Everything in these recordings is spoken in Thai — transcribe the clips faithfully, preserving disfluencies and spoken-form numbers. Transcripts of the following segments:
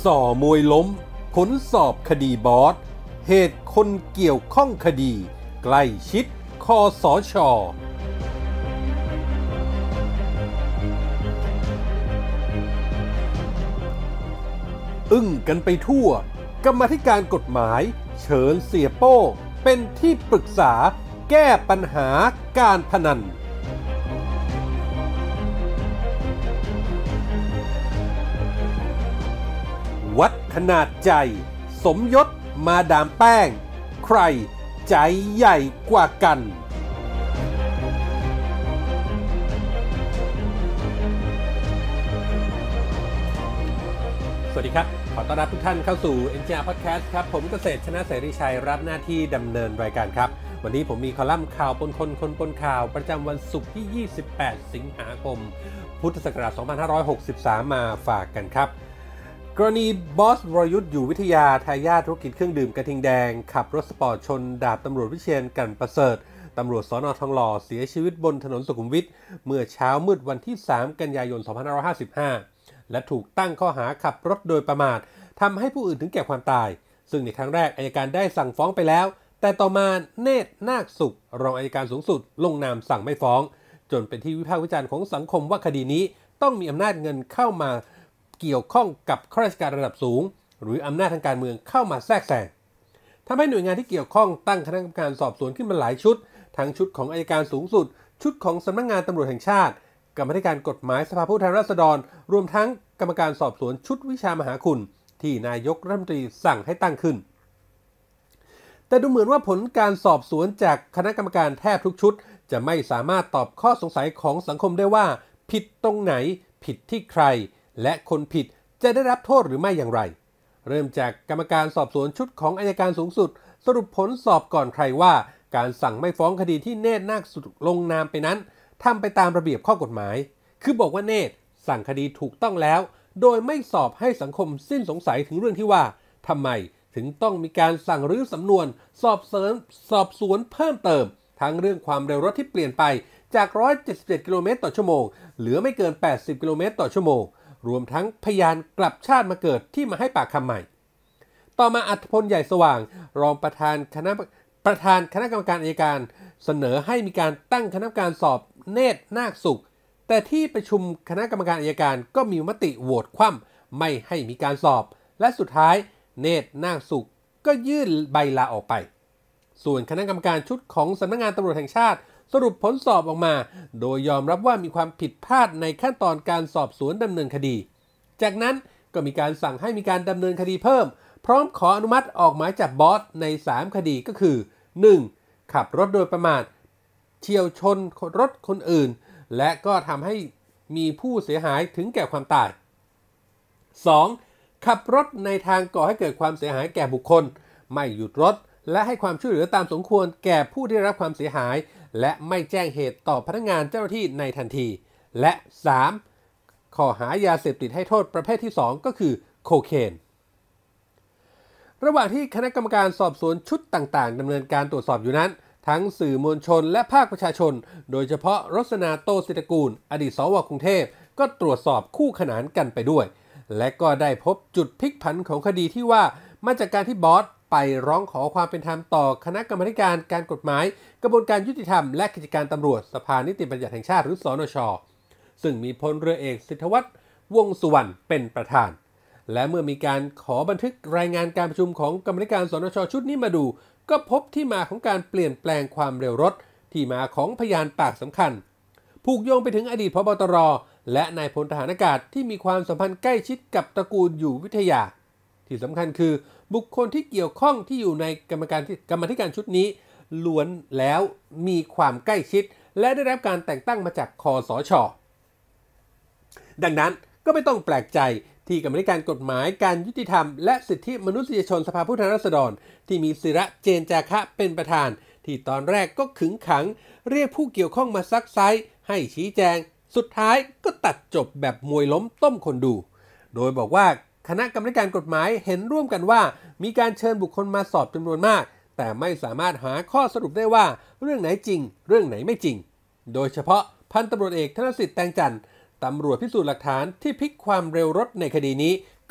ส่อมวยล้มผลสอบคดีบอสเหตุคนเกี่ยวข้องคดีใกล้ชิดคสช.อึ้งกันไปทั่วกรรมาธิการกฎหมายเชิญเสียโป้เป็นที่ปรึกษาแก้ปัญหาการพนันวัดขนาดใจสมยศมาดามแป้งใครใจใหญ่กว่ากันสวัสดีครับขอต้อนรับทุกท่านเข้าสู่ เอ็น จี อาร์ Podcast ครับผมเกษตรชนะเสรีชัยรับหน้าที่ดำเนินรายการครับวันนี้ผมมีคอลัมน์ข่าวปนคนคนปนข่าวประจำวันศุกร์ที่ยี่สิบแปดสิงหาคมพุทธศักราชสองพันห้าร้อยหกสิบสามมาฝากกันครับกรณีบอสวรยุทธ์อยู่วิทยาทายาทธุรกิจเครื่องดื่มกระทิงแดงขับรถสปอร์ตชนดาบตำรวจวิเชียรกลั่นประเสริฐตำรวจสน.ทองหล่อเสียชีวิตบนถนนสุขุมวิทเมื่อเช้ามืดวันที่สามกันยายนสองพันห้าร้อยห้าสิบห้าและถูกตั้งข้อหาขับรถโดยประมาททำให้ผู้อื่นถึงแก่ความตายซึ่งในครั้งแรกอัยการได้สั่งฟ้องไปแล้วแต่ต่อมาเนตรนาคสุขรองอัยการสูงสุดลงนามสั่งไม่ฟ้องจนเป็นที่วิพากษ์วิจารณ์ของสังคมว่าคดีนี้ต้องมีอำนาจเงินเข้ามาเกี่ยวข้องกับข้าราชการระดับสูงหรืออำนาจทางการเมืองเข้ามาแทรกแซงทำให้หน่วยงานที่เกี่ยวข้องตั้งคณะกรรมการสอบสวนขึ้นมาหลายชุดทั้งชุดของอัยการสูงสุดชุดของสำนักงานตำรวจแห่งชาติกรรมาธิการกฎหมายสภาผู้แทนราษฎรรวมทั้งกรรมการสอบสวนชุดวิชามหาคุณที่นายกรัฐมนตรีสั่งให้ตั้งขึ้นแต่ดูเหมือนว่าผลการสอบสวนจากคณะกรรมการแทบทุกชุดจะไม่สามารถตอบข้อสงสัยของสังคมได้ว่าผิดตรงไหนผิดที่ใครและคนผิดจะได้รับโทษหรือไม่อย่างไรเริ่มจากกรรมการสอบสวนชุดของอัยการสูงสุดสรุปผลสอบก่อนใครว่าการสั่งไม่ฟ้องคดีที่เนตรนาคสุขลงนามไปนั้นทำไปตามระเบียบข้อกฎหมายคือบอกว่าเนตรสั่งคดีถูกต้องแล้วโดยไม่สอบให้สังคมสิ้นสงสัยถึงเรื่องที่ว่าทำไมถึงต้องมีการสั่งรื้อสำนวนสอบสวนสอบสวนเพิ่มเติมทั้งเรื่องความเร็วรถที่เปลี่ยนไปจากหนึ่งร้อยเจ็ดสิบเจ็ดกิโลเมตรต่อชั่วโมงเหลือไม่เกินแปดสิบกิโลเมตรต่อชั่วโมงรวมทั้งพยานกลับชาติมาเกิดที่มาให้ปากคำใหม่ต่อมาอัธพลใหญ่สว่างรองประธานคณะประธานคณะกรรมการอัยการเสนอให้มีการตั้งคณะกรรมการสอบเนตรนาคสุขแต่ที่ประชุมคณะกรรมการอัยการก็มีมติโหวตคว่ำไม่ให้มีการสอบและสุดท้ายเนตรนาคสุขก็ยื่นใบลาออกไปส่วนคณะกรรมการชุดของสำนักงานตำรวจแห่งชาติสรุปผลสอบออกมาโดยยอมรับว่ามีความผิดพลาดในขั้นตอนการสอบสวนดำเนินคดีจากนั้นก็มีการสั่งให้มีการดำเนินคดีเพิ่มพร้อมขออนุมัติออกหมายจับบอสในสามคดีก็คือ หนึ่ง. ขับรถโดยประมาทเฉี่ยวชนรถคนอื่นและก็ทำให้มีผู้เสียหายถึงแก่ความตาย สอง. ขับรถในทางก่อให้เกิดความเสียหายแก่บุคคลไม่หยุดรถและให้ความช่วยเหลือตามสมควรแก่ผู้ที่ได้รับความเสียหายและไม่แจ้งเหตุต่อพนักงานเจ้าหน้าที่ในทันทีและ สาม. ข้อหายาเสพติดให้โทษประเภทที่สองก็คือโคเคนระหว่างที่คณะกรรมการสอบสวนชุดต่างๆดำเนินการตรวจสอบอยู่นั้นทั้งสื่อมวลชนและภาคประชาชนโดยเฉพาะรสนาโตศิตรกูลอดีตสวกรุงเทพก็ตรวจสอบคู่ขนานกันไปด้วยและก็ได้พบจุดพลิกผันของคดีที่ว่ามาจากการที่บอสไปร้องขอความเป็นธรรมต่อคณะกรรมาธิการการกฎหมายกระบวนการยุติธรรมและกิจการตำรวจสภานิติบัญญัติแห่งชาติหรือสนช.ซึ่งมีพลเรือเอกสิทธวัฒน์วงษ์สุวรรณเป็นประธานและเมื่อมีการขอบันทึกรายงานการประชุมของกรรมาธิการสนช.ชุดนี้มาดูก็พบที่มาของการเปลี่ยนแปลงความเร็วรถที่มาของพยานปากสำคัญผูกโยงไปถึงอดีตผบ.ตร.และนายพลทหารอากาศที่มีความสัมพันธ์ใกล้ชิดกับตระกูลอยู่วิทยาที่สำคัญคือบุคคลที่เกี่ยวข้องที่อยู่ในกรรมการกรรมาธิการชุดนี้ล้วนแล้วมีความใกล้ชิดและได้รับการแต่งตั้งมาจากคสช.ดังนั้นก็ไม่ต้องแปลกใจที่กรรมาธิการกฎหมายการยุติธรรมและสิทธิมนุษยชนสภาผู้แทนราษฎรที่มีศิระเจนจาคะเป็นประธานที่ตอนแรกก็ขึงขังเรียกผู้เกี่ยวข้องมาซักไซให้ชี้แจงสุดท้ายก็ตัดจบแบบมวยล้มต้มคนดูโดยบอกว่าคณะกรรมาธิการกฎหมายเห็นร่วมกันว่ามีการเชิญบุคคลมาสอบจำนวนมากแต่ไม่สามารถหาข้อสรุปได้ว่าเรื่องไหนจริงเรื่องไหนไม่จริงโดยเฉพาะพันตำรวจเอกธนสิทธิ์แตงจันทร์ตำรวจพิสูจน์หลักฐานที่พลิกความเร็วรถในคดีนี้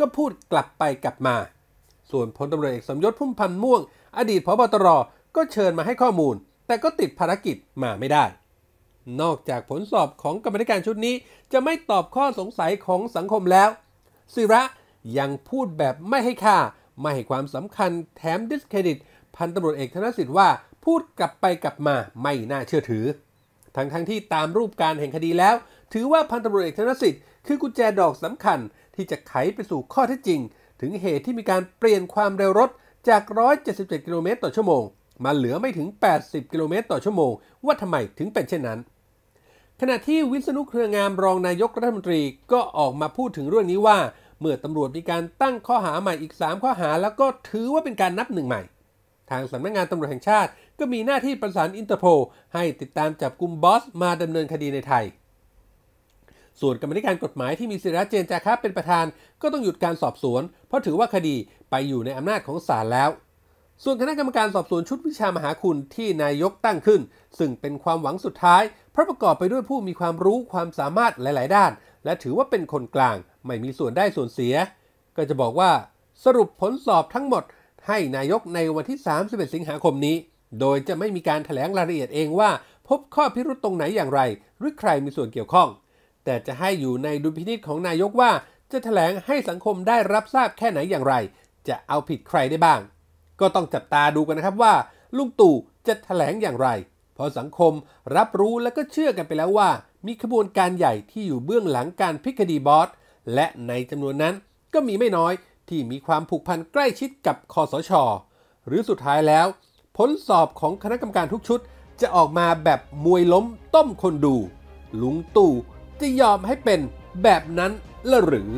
ก็พูดกลับไปกลับมาส่วนพลตำรวจเอกสมยศพุ่มพันธ์ม่วงอดีตผบ.ตร.ก็เชิญมาให้ข้อมูลแต่ก็ติดภารกิจมาไม่ได้นอกจากผลสอบของกรรมาธิการชุดนี้จะไม่ตอบข้อสงสัยของสังคมแล้วศิระยังพูดแบบไม่ให้ค่าไม่ให้ความสำคัญแถมดิสเครดิตพันตำรวจเอกธนสิทธิ์ว่าพูดกลับไปกลับมาไม่น่าเชื่อถือทั้งทั้งที่ตามรูปการแห่งคดีแล้วถือว่าพันตำรวจเอกธนสิทธิ์คือกุญแจดอกสำคัญที่จะไขไปสู่ข้อเท็จจริงถึงเหตุที่มีการเปลี่ยนความเร็วรถจากหนึ่งร้อยเจ็ดสิบเจ็ดกิโลเมตรต่อชั่วโมงมาเหลือไม่ถึงแปดสิบกิโลเมตรต่อชั่วโมงว่าทำไมถึงเป็นเช่นนั้นขณะที่วิษณุเครืองามรองนายกรัฐมนตรีก็ออกมาพูดถึงเรื่องนี้ว่าเมื่อตำรวจมีการตั้งข้อหาใหม่อีกสามข้อหาแล้วก็ถือว่าเป็นการนับหนึ่งใหม่ทางสำนักงานตำรวจแห่งชาติก็มีหน้าที่ประสานอินเตอร์โพลให้ติดตามจับกุมบอสมาดำเนินคดีในไทยส่วนกรรมธิการกฎหมายที่มีศิระเจนจาคะเป็นประธานก็ต้องหยุดการสอบสวนเพราะถือว่าคดีไปอยู่ในอำนาจของศาลแล้วส่วนคณะกรรมการสอบสวนชุดวิชามหาคุณที่นายกตั้งขึ้นซึ่งเป็นความหวังสุดท้ายเพราะประกอบไปด้วยผู้มีความรู้ความสามารถหลายๆด้านและถือว่าเป็นคนกลางไม่มีส่วนได้ส่วนเสียก็จะบอกว่าสรุปผลสอบทั้งหมดให้นายกในวันที่สามสิบเอ็ดสิงหาคมนี้โดยจะไม่มีการแถลงรายละเอียดเองว่าพบข้อพิรุธตรงไหนอย่างไรหรือใครมีส่วนเกี่ยวข้องแต่จะให้อยู่ในดุลพินิจของนายกว่าจะแถลงให้สังคมได้รับทราบแค่ไหนอย่างไรจะเอาผิดใครได้บ้างก็ต้องจับตาดูกันนะครับว่าลุงตู่จะแถลงอย่างไรเพราะสังคมรับรู้และก็เชื่อกันไปแล้วว่ามีขบวนการใหญ่ที่อยู่เบื้องหลังการพลิกคดีบอสและในจำนวนนั้นก็มีไม่น้อยที่มีความผูกพันใกล้ชิดกับคสช.หรือสุดท้ายแล้วผลสอบของคณะกรรมการทุกชุดจะออกมาแบบมวยล้มต้มคนดูลุงตู่จะยอมให้เป็นแบบนั้นละหรือ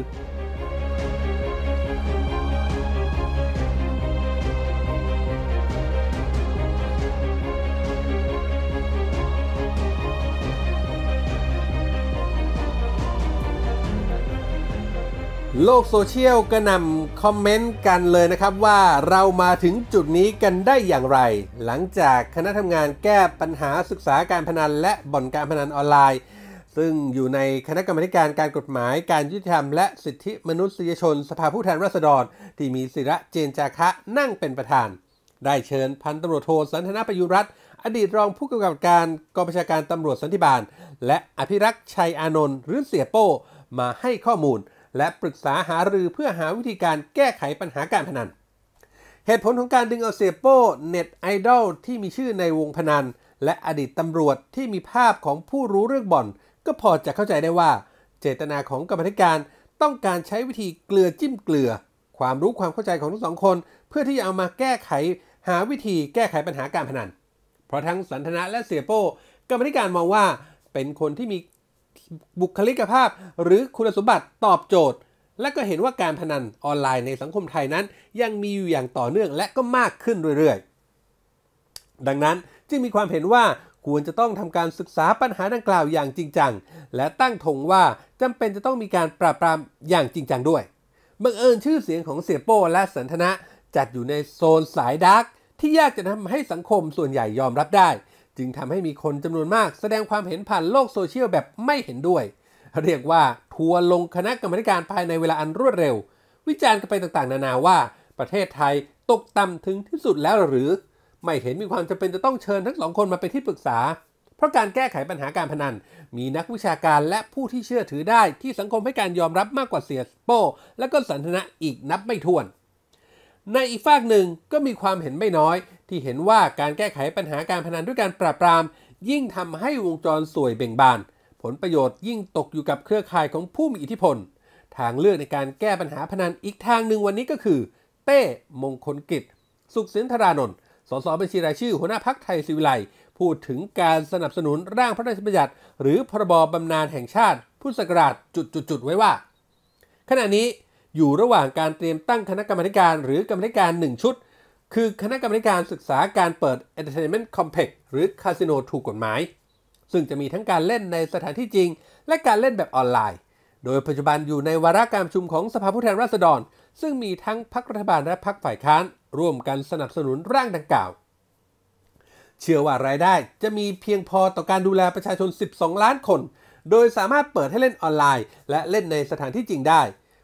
โลกโซเชียลกระหน่ำคอมเมนต์กันเลยนะครับว่าเรามาถึงจุดนี้กันได้อย่างไรหลังจากคณะทำงานแก้ปัญหาศึกษาการพนันและบ่อนการพนันออนไลน์ซึ่งอยู่ในคณะกรรมาธิการการกฎหมายการยุติธรรมและสิทธิมนุษยชนสภาผู้แทนราษฎรที่มีศิระเจนจาคะนั่งเป็นประธานได้เชิญพันตำรวจโทสันทนาประยุรรัตน์อดีตรองผู้กำกับการกองบัญชาการตำรวจสันติบาลและอภิรักษ์ชัยอานนท์หรือเสียโป้มาให้ข้อมูลและปรึกษาหารือเพื่อหาวิธีการแก้ไขปัญหาการพนันเหตุผลของการดึงเอาเสียโป้เน็ตไอดอลที่มีชื่อในวงพนันและอดีตตำรวจที่มีภาพของผู้รู้เรื่องบ่อนก็พอจะเข้าใจได้ว่าเจตนาของกรรมาธิการต้องการใช้วิธีเกลือจิ้มเกลือความรู้ความเข้าใจของทั้งสองคนเพื่อที่จะเอามาแก้ไขหาวิธีแก้ไขปัญหาการพนันเพราะทั้งสันทนาและเสียโป้กรรมาธิการมองว่าเป็นคนที่มีบุคลิกภาพหรือคุณสมบัติตอบโจทย์และก็เห็นว่าการพนันออนไลน์ในสังคมไทยนั้นยังมีอยู่อย่างต่อเนื่องและก็มากขึ้นเรื่อยๆดังนั้นจึงมีความเห็นว่าควรจะต้องทำการศึกษาปัญหาดังกล่าวอย่างจริงจังและตั้งธงว่าจำเป็นจะต้องมีการปราบปรามอย่างจริงจังด้วยบังเอิญชื่อเสียงของเสียโป้และสันทนะจัดอยู่ในโซนสายดาร์กที่ยากจะทำให้สังคมส่วนใหญ่ยอมรับได้จึงทำให้มีคนจำนวนมากแสดงความเห็นผ่านโลกโซเชียลแบบไม่เห็นด้วยเรียกว่าทัวร์ลงคณะกรรมาธิการภายในเวลาอันรวดเร็ววิจารณ์กันไปต่างๆนานาว่าประเทศไทยตกต่ำถึงที่สุดแล้วหรือไม่เห็นมีความจำเป็นจะต้องเชิญทั้งสองคนมาเป็นที่ปรึกษาเพราะการแก้ไขปัญหาการพนันมีนักวิชาการและผู้ที่เชื่อถือได้ที่สังคมให้การยอมรับมากกว่าเสียโป้และก็สันทนะอีกนับไม่ถ้วนในอีกฝากหนึ่งก็มีความเห็นไม่น้อยที่เห็นว่าการแก้ไขปัญหาการพนันด้วยการปราบปรามยิ่งทำให้วงจรสวยเบ่งบานผลประโยชน์ยิ่งตกอยู่กับเครือข่ายของผู้มีอิทธิพลทางเลือกในการแก้ปัญหาพนันอีกทางหนึ่งวันนี้ก็คือเต้มงคลกิจสุขสินธารานนท์สสบัญชีรายชื่อหัวหน้าพรรคไทยศิวิไลย์พูดถึงการสนับสนุนร่างพระราชบัญญัติหรือพรบบำนาญแห่งชาติพุทธศักราชจุดๆๆไว้ว่าขณะนี้อยู่ระหว่างการเตรียมตั้งคณะกรรมาธิการหรือกรรมาธิการหนึ่งชุดคือคณะกรรมาธิการศึกษาการเปิด Entertainment Complex หรือคาสิโนถูกกฎหมายซึ่งจะมีทั้งการเล่นในสถานที่จริงและการเล่นแบบออนไลน์โดยปัจจุบันอยู่ในวาระการประชุมของสภาผู้แทนราษฎรซึ่งมีทั้งพรรครัฐบาลและพรรคฝ่ายค้านร่วมกันสนับสนุนร่างดังกล่าวเชื่อว่ารายได้จะมีเพียงพอต่อการดูแลประชาชนสิบสองล้านคนโดยสามารถเปิดให้เล่นออนไลน์และเล่นในสถานที่จริงได้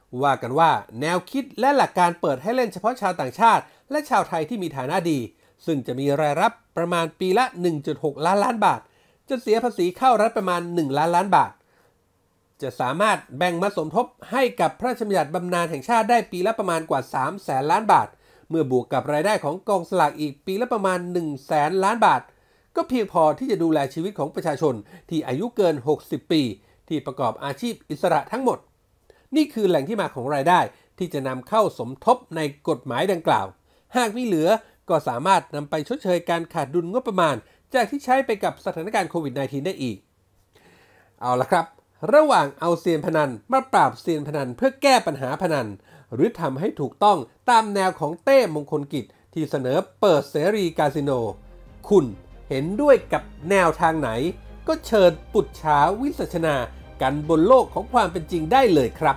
ว่ากันว่าแนวคิดและหลักการเปิดให้เล่นเฉพาะชาวต่างชาติและชาวไทยที่มีฐานะดีซึ่งจะมีรายรับประมาณปีละ หนึ่งจุดหก ล้านล้านบาทจะเสียภาษีเข้ารัฐประมาณหนึ่งล้านล้านบาทจะสามารถแบ่งมาสมทบให้กับพระราชบัญญัติบำนาญแห่งชาติได้ปีละประมาณกว่าสามแสนล้านบาทเมื่อบวกกับรายได้ของกองสลากอีกปีละประมาณหนึ่งแสนล้านบาทก็เพียงพอที่จะดูแลชีวิตของประชาชนที่อายุเกินหกสิบปีที่ประกอบอาชีพอิสระทั้งหมดนี่คือแหล่งที่มาของรายได้ที่จะนำเข้าสมทบในกฎหมายดังกล่าวหากมีเหลือก็สามารถนำไปชดเชยการขาดดุลงบประมาณจากที่ใช้ไปกับสถานการณ์โควิด สิบเก้า ได้อีกเอาละครับระหว่างเอาเซียนพนันมาปราบเซียนพนันเพื่อแก้ปัญหาพนันหรือทำให้ถูกต้องตามแนวของเต้มงคลกิจที่เสนอเปิดเสรีคาสิโนคุณเห็นด้วยกับแนวทางไหนก็เชิญปุจฉาวิสัชนากันบนโลกของความเป็นจริงได้เลยครับ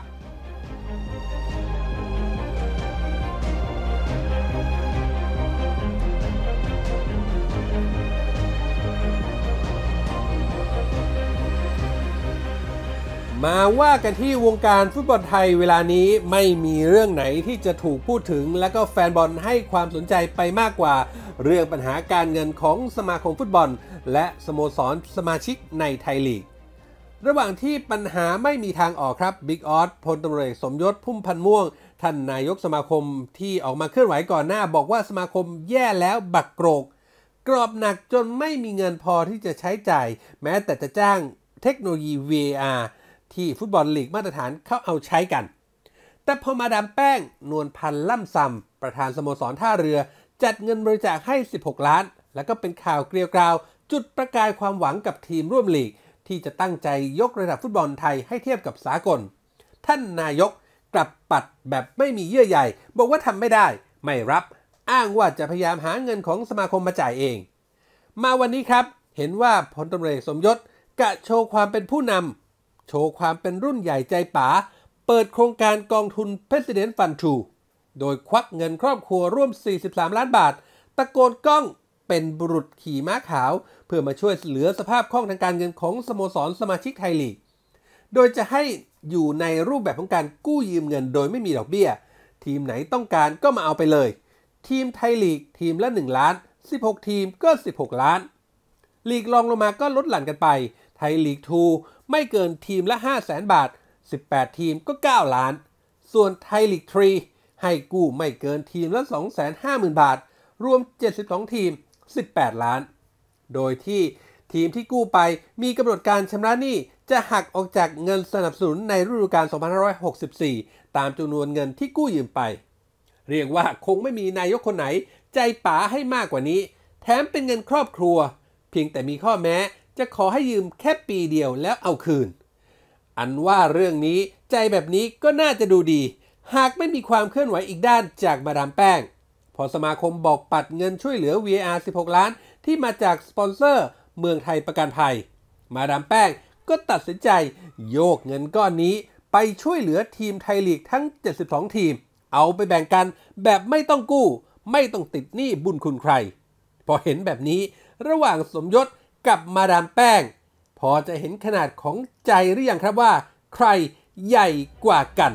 มาว่ากันที่วงการฟุตบอลไทยเวลานี้ไม่มีเรื่องไหนที่จะถูกพูดถึงและก็แฟนบอลให้ความสนใจไปมากกว่าเรื่องปัญหาการเงินของสมาคมฟุตบอลและสโมสรสมาชิกในไทยลีกระหว่างที่ปัญหาไม่มีทางออกครับบิ๊กออสพลตำรวจเอกสมยศพุ่มพันธ์ม่วงท่านนายกสมาคมที่ออกมาเคลื่อนไหวก่อนหน้าบอกว่าสมาคมแย่แล้วบักโกรกกรอบหนักจนไม่มีเงินพอที่จะใช้จ่ายแม้แต่จะจ้างเทคโนโลยี วี เอ อาร์ ที่ฟุตบอลลีกมาตรฐานเข้าเอาใช้กันแต่พอมาดามแป้งนวลพันธ์ล่ำซำประธานสโมสรท่าเรือจัดเงินบริจาคให้สิบหกล้านแล้วก็เป็นข่าวเกลียวกราวจุดประกายความหวังกับทีมร่วมลีกที่จะตั้งใจยกระดับฟุตบอลไทยให้เทียบกับสากลท่านนายกกลับปัดแบบไม่มีเยื่อใยบอกว่าทำไม่ได้ไม่รับอ้างว่าจะพยายามหาเงินของสมาคมมาจ่ายเองมาวันนี้ครับเห็นว่าพลตำรวจเอกสมยศกะโชว์ความเป็นผู้นำโชว์ความเป็นรุ่นใหญ่ใจป๋าเปิดโครงการกองทุน President Fund ทู โดยควักเงินครอบครัวร่วมสี่สิบสามล้านบาทตะโกนก้องเป็นบุรุษขี่ม้าขาวเพื่อมาช่วยเหลือสภาพคล่องทางการเงินของสโมสรสมาชิกไทยลีกโดยจะให้อยู่ในรูปแบบของการกู้ยืมเงินโดยไม่มีดอกเบี้ยทีมไหนต้องการก็มาเอาไปเลยทีมไทยลีกทีมละหนึ่งล้านสิบหกทีมก็สิบหกล้านลีกรองลงมาก็ลดหลั่นกันไปไทยลีกทูไม่เกินทีมละห้าแสนบาทสิบแปดทีมก็เก้าล้านส่วนไทยลีกทรีให้กู้ไม่เกินทีมละ สองแสนห้าหมื่น บาทรวมเจ็ดสิบสองทีมสิบแปดล้านโดยที่ทีมที่กู้ไปมีกำหนดการชำระหนี้จะหักออกจากเงินสนับสนุนในฤดูกาลสองพันห้าร้อยหกสิบสี่ตามจำนวนเงินที่กู้ยืมไปเรียกว่าคงไม่มีนายกคนไหนใจป๋าให้มากกว่านี้แถมเป็นเงินครอบครัวเพียงแต่มีข้อแม้จะขอให้ยืมแค่ปีเดียวแล้วเอาคืนอันว่าเรื่องนี้ใจแบบนี้ก็น่าจะดูดีหากไม่มีความเคลื่อนไหวอีกด้านจากมาดามแป้งพอสมาคมบอกปัดเงินช่วยเหลือ วี เอ อาร์ สิบหกล้านที่มาจากสปอนเซอร์เมืองไทยประกันภัยมาดามแป้งก็ตัดสินใจโยกเงินก้อนนี้ไปช่วยเหลือทีมไทยลีกทั้งเจ็ดสิบสองทีมเอาไปแบ่งกันแบบไม่ต้องกู้ไม่ต้องติดหนี้บุญคุณใครพอเห็นแบบนี้ระหว่างสมยศกับมาดามแป้งพอจะเห็นขนาดของใจหรือยังครับว่าใครใหญ่กว่ากัน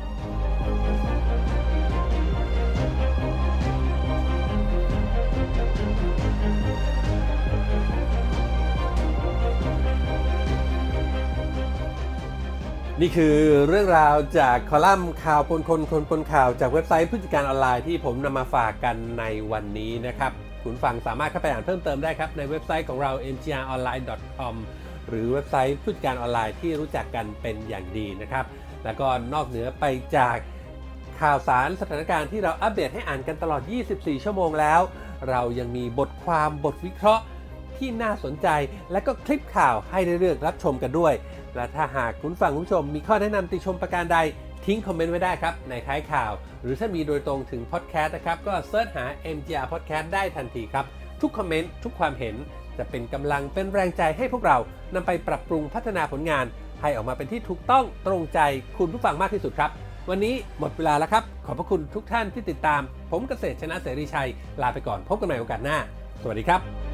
นี่คือเรื่องราวจากคอลัมน์ข่าวปนคนคนปนข่าวจากเว็บไซต์ผู้จัดการออนไลน์ที่ผมนำมาฝากกันในวันนี้นะครับคุณฟังสามารถเข้าไปอ่านเพิ่มเติมได้ครับในเว็บไซต์ของเรา เอ็ม จี อาร์ ออนไลน์ ดอท คอม หรือเว็บไซต์ผู้จัดการออนไลน์ที่รู้จักกันเป็นอย่างดีนะครับแล้วก็นอกเหนือไปจากข่าวสารสถานการณ์ที่เราอัปเดตให้อ่านกันตลอดยี่สิบสี่ชั่วโมงแล้วเรายังมีบทความบทวิเคราะห์ที่น่าสนใจและก็คลิปข่าวให้ได้เลือกรับชมกันด้วยและถ้าหากคุณฟังคุณผู้ชมมีข้อแนะนำติชมประการใดทิ้งคอมเมนต์ไว้ได้ครับในท้ายข่าวหรือถ้ามีโดยตรงถึงพอดแคสต์นะครับก็เสิร์ชหา เอ็ม จี อาร์ Podcast ได้ทันทีครับทุกคอมเมนต์ทุกความเห็นจะเป็นกำลังเป็นแรงใจให้พวกเรานำไปปรับปรุงพัฒนาผลงานให้ออกมาเป็นที่ถูกต้องตรงใจคุณผู้ฟังมากที่สุดครับวันนี้หมดเวลาแล้วครับขอบพระคุณทุกท่านที่ติดตามผมเกษตรชนะเสรีชัยลาไปก่อนพบกันใหม่โอกาสหน้าสวัสดีครับ